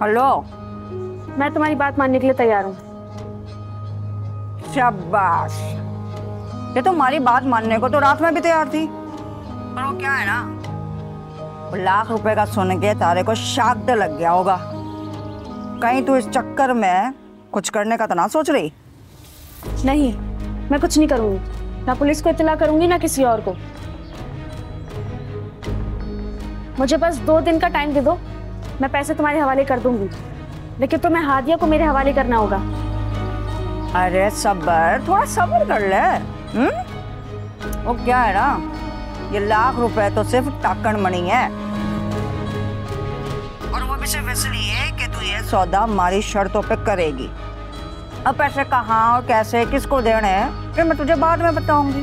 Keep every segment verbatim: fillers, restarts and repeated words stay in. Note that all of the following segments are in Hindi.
बोलो। मैं तुम्हारी बात मानने के लिए तैयार हूँ। शाबाश, ये तो हमारी बात मानने को तो रात में भी तैयार थी, पर वो क्या है ना, वो लाख रुपए का सुन के तारे को शाक लग गया होगा। कहीं तू इस चक्कर में कुछ करने का तो ना सोच रही? नहीं, मैं कुछ नहीं करूंगी, ना पुलिस को इत्तला करूंगी ना किसी और को। मुझे बस दो दिन का टाइम दे दो, मैं पैसे तुम्हारे हवाले कर दूंगी, लेकिन तुम्हें हादिया को मेरे हवाले करना होगा। अरे सब्र, थोड़ा सब्र कर ले। हम्म? वो क्या है ना, ये लाख रुपए तो सिर्फ टाकन मनी है, और वो भी सिर्फ इसलिए कि तू ये सौदा हमारी शर्तों पे करेगी। अब पैसे कहाँ और कैसे किसको देने हैं फिर मैं तुझे बाद में बताऊंगी।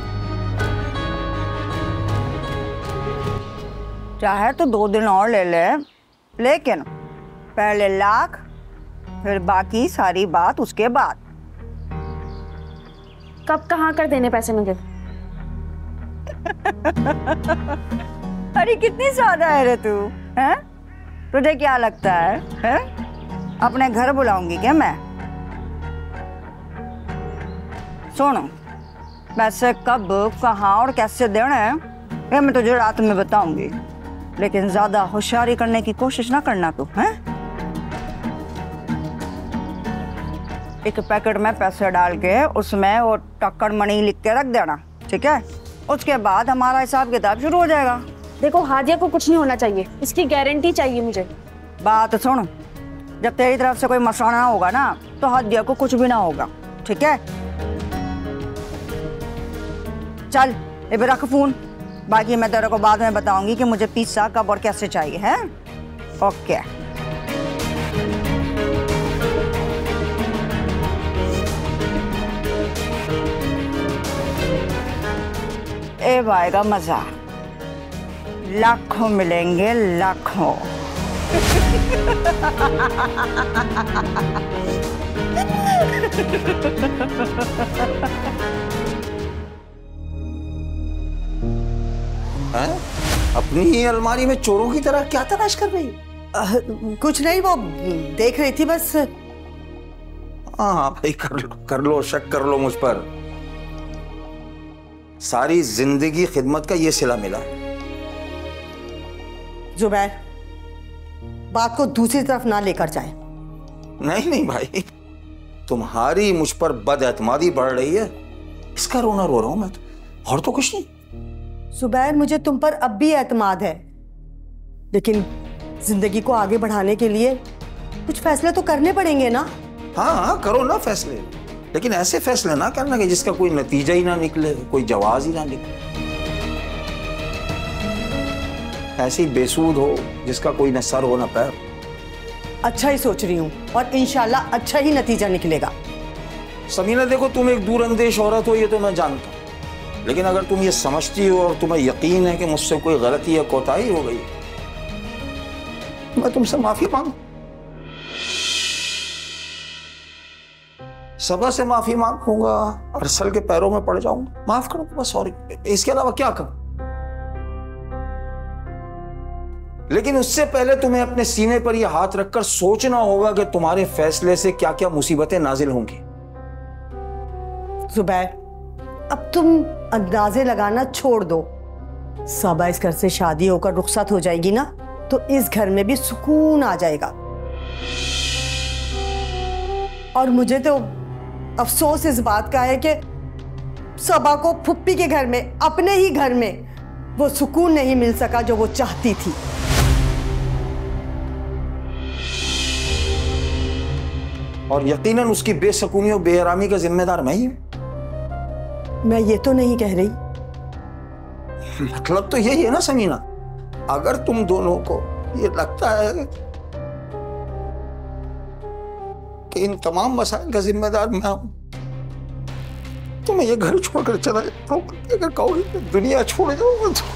चाहे तो दो दिन और ले ले, लेकिन पहले लाख, फिर बाकी सारी बात उसके बाद। कब कहाँ कर देने पैसे मुझे? अरे कितनी सादा है रे तू, हैं? तुझे क्या लगता है, हैं? अपने घर बुलाऊंगी क्या मैं? सुन, पैसे कब कहाँ और कैसे देने हैं ये मैं तुझे रात में बताऊंगी, लेकिन ज्यादा होशियारी करने की कोशिश ना करना तू, हैं? एक पैकेट में पैसे डाल के उसमें वो टक्कर मनी लिख के रख देना, ठीक है? उसके बाद हमारा हिसाब किताब शुरू हो जाएगा। देखो, हादिया को कुछ नहीं होना चाहिए, इसकी गारंटी चाहिए मुझे। बात सुन, जब तेरी तरफ से कोई मसला ना होगा ना तो हादिया को कुछ भी ना होगा, ठीक है? चल ये रख फोन, बाकी मैं तेरे को बाद में बताऊंगी कि मुझे पिज्जा कब और कैसे चाहिए, है? ओके। ए भाई का मजा, लाखों मिलेंगे लाखों। हैं? अपनी ही अलमारी में चोरों की तरह क्या तलाश कर रही? आ, कुछ नहीं, वो देख रही थी बस। हाँ हाँ भाई, कर लो कर लो, शक कर लो मुझ पर। सारी जिंदगी खिदमत का ये सिला मिला। जुबैर, बात को दूसरी तरफ ना लेकर जाए। नहीं नहीं भाई, तुम्हारी मुझ पर बदएतमादी बढ़ रही है, इसका रोना रो रहा हूं मैं तो, और तो कुछ नहीं। जुबैर, मुझे तुम पर अब भी एतमाद है, लेकिन जिंदगी को आगे बढ़ाने के लिए कुछ फैसले तो करने पड़ेंगे ना। हाँ हाँ करो ना फैसले, लेकिन ऐसे फैसले ना करना कि जिसका कोई नतीजा ही ना निकले, कोई जवाब ही ना निकले। ऐसी बेसूद हो जिसका कोई न सर हो न पैर। अच्छा ही सोच रही हूँ, और इंशाल्लाह अच्छा ही नतीजा निकलेगा। समीना देखो, तुम एक दूरअंदेश औरत हो ये तो मैं जानता हूँ, लेकिन अगर तुम ये समझती हो और तुम्हें यकीन है कि मुझसे कोई गलती या कोताही हो गई, मैं तुमसे माफी मांगू, सबा से माफी मांगूंगा, अरसल के पैरों में पड़ जाऊंगा, माफ करो बस, और इसके अलावा क्या करूं? लेकिन उससे पहले तुम्हें अपने सीने पर यह हाथ रखकर सोचना होगा कि तुम्हारे फैसले से क्या क्या मुसीबतें नाजिल होंगी। जुबैर, अब तुम अंदाजे लगाना छोड़ दो। सबा इस घर से शादी होकर रुखसत हो जाएगी ना, तो इस घर में भी सुकून आ जाएगा। और मुझे तो अफसोस इस बात का है कि सबा को फुप्पी के घर में, अपने ही घर में, वो सुकून नहीं मिल सका जो वो चाहती थी। और यकीनन उसकी बेसकूनी और बेआरामी का जिम्मेदार मैं ही हूं। मैं ये तो नहीं कह रही। मतलब तो यही है ना समीना, अगर तुम दोनों को ये लगता है कि इन तमाम मसाइल का जिम्मेदार मैं हूं, तो मैं ये घर छोड़कर चला जाता हूं। अगर कहोगे कि दुनिया छोड़ जाऊंगा तो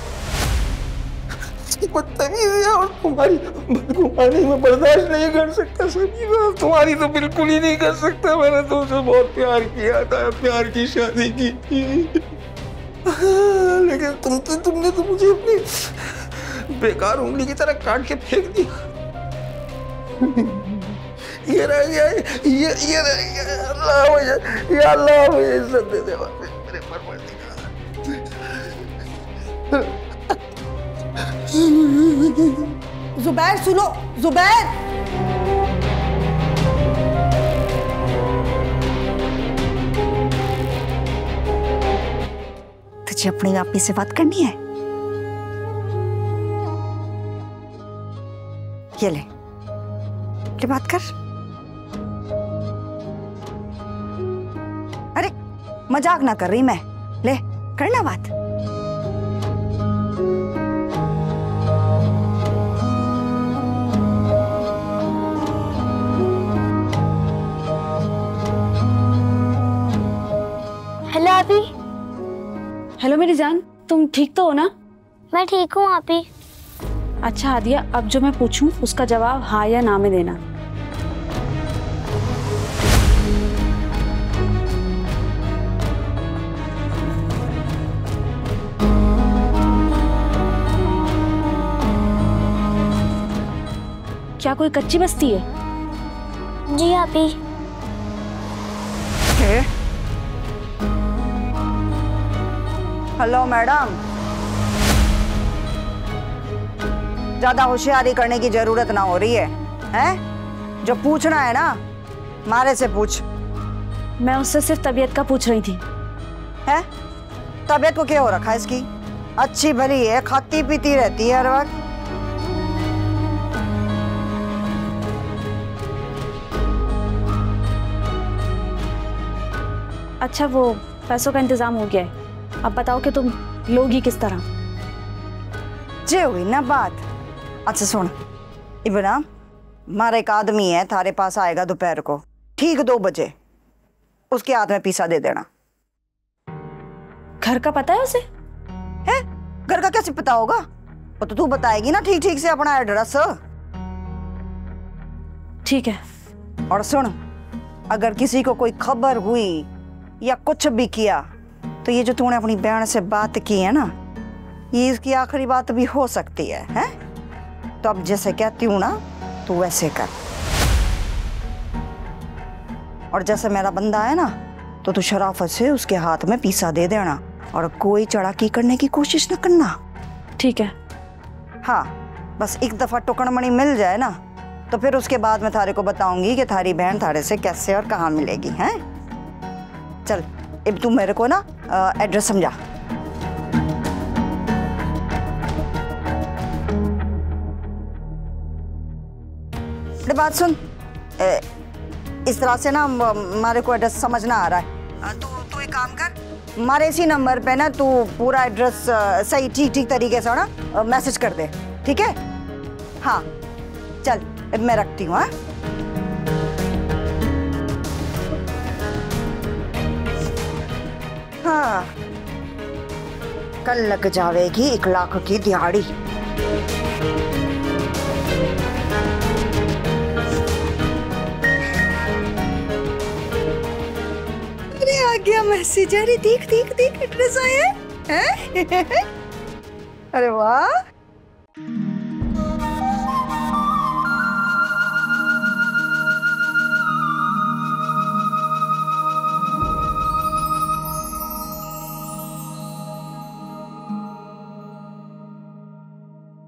बदतमीजी है और तुम्हारी बदगुमानी में बर्दाश्त नहीं कर सकता समीना, तुम्हारी तो बिल्कुल ही नहीं कर सकता। मैंने तुमसे बहुत प्यार किया था, प्यार की शादी की थी, लेकिन तुम तो तुमने तो मुझे अपनी बेकार उंगली की तरह काट के फेंक दिया। ये रह गया, ये ये रह गया। अल्लाह मुझे, या अल्लाह मुझे इज्जत दे दे मेरे परवरदिगार। जुबैर सुनो, जुबैर। तुझे अपनी आपी से बात करनी है? ये ले, ले बात कर। अरे मजाक ना कर रही मैं, ले करना बात। हेलो आपी। हेलो मेरी जान, तुम ठीक तो हो ना? मैं ठीक हूँ आपी। अच्छा हादिया, अब जो मैं पूछूं उसका जवाब हाँ या ना में देना। क्या कोई कच्ची बस्ती है? जी आपी। हेलो मैडम, ज्यादा होशियारी करने की जरूरत ना हो रही है, हैं? जो पूछना है ना मारे से पूछ। मैं उससे सिर्फ तबीयत का पूछ रही थी। है? तबीयत को क्या हो रखा है इसकी? अच्छी भली है, खाती पीती रहती है हर वक्त। अच्छा वो पैसों का इंतजाम हो गया है, अब बताओ कि तुम लोगी किस तरह? जे हुई ना बात। अच्छा सुन इबना, हमारा एक आदमी है थारे पास आएगा दोपहर को ठीक दो बजे, उसके हाथ में पीसा दे देना। घर का पता है उसे? है? घर का कैसे पता होगा? वो तो तू बताएगी ना ठीक ठीक से अपना एड्रेस। ठीक है। और सुन, अगर किसी को कोई खबर हुई या कुछ भी किया तो ये जो तूने अपनी बहन से बात की है ना, ये इसकी आखिरी बात भी हो सकती है, हैं? तो अब जैसे कहती हूँ ना तू वैसे कर। और जैसे मेरा बंदा है ना, तो तू शराफत से उसके हाथ में पीसा दे देना और कोई चढ़ाकी करने की कोशिश न करना। ठीक है। हाँ, बस एक दफा टुकड़मणि मिल जाए ना तो फिर उसके बाद मैं थारे को बताऊंगी कि थारी बहन थारे से कैसे और कहाँ मिलेगी, हैं? चल अब तू मेरे को ना एड्रेस समझा। बात सुन, ए, इस तरह से ना हमारे को एड्रेस समझना आ रहा है। तू तू एक काम कर, हमारे इसी नंबर पे ना तू पूरा एड्रेस सही ठीक ठीक तरीके से ना मैसेज कर दे, ठीक है? हाँ चल अब मैं रखती हूँ। हाँ हाँ, कल लग जावेगी एक लाख की दिहाड़ी। अरे आ गया मैसेज। अरे देख देख देख एड्रेस आया है। अरे वाह,